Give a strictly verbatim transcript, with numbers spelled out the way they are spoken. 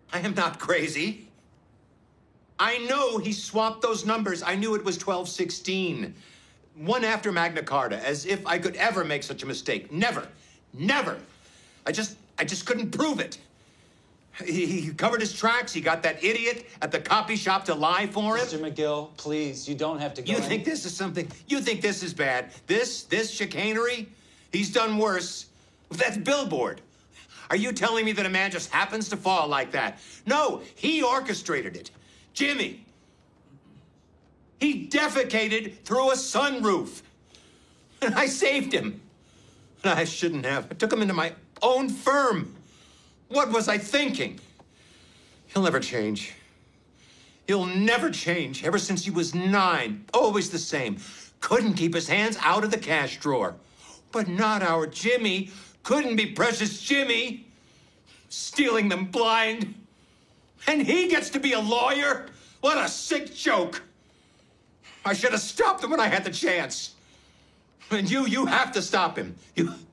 I am not crazy. I know he swapped those numbers. I knew it was twelve sixteen. One after Magna Carta, as if I could ever make such a mistake. Never. Never. I just, I just couldn't prove it. He, he covered his tracks. He got that idiot at the copy shop to lie for him. Mister McGill, please, you don't have to go You in. think this is something? You think this is bad? This, this chicanery? He's done worse. That's billboard. Are you telling me that a man just happens to fall like that? No, he orchestrated it. Jimmy. He defecated through a sunroof. And I saved him. I shouldn't have. I took him into my own firm. What was I thinking? He'll never change. He'll never change. Ever since he was nine, always the same. Couldn't keep his hands out of the cash drawer. But not our Jimmy. Couldn't be precious Jimmy. Stealing them blind. And he gets to be a lawyer? What a sick joke. I should have stopped him when I had the chance. And you, you have to stop him. You...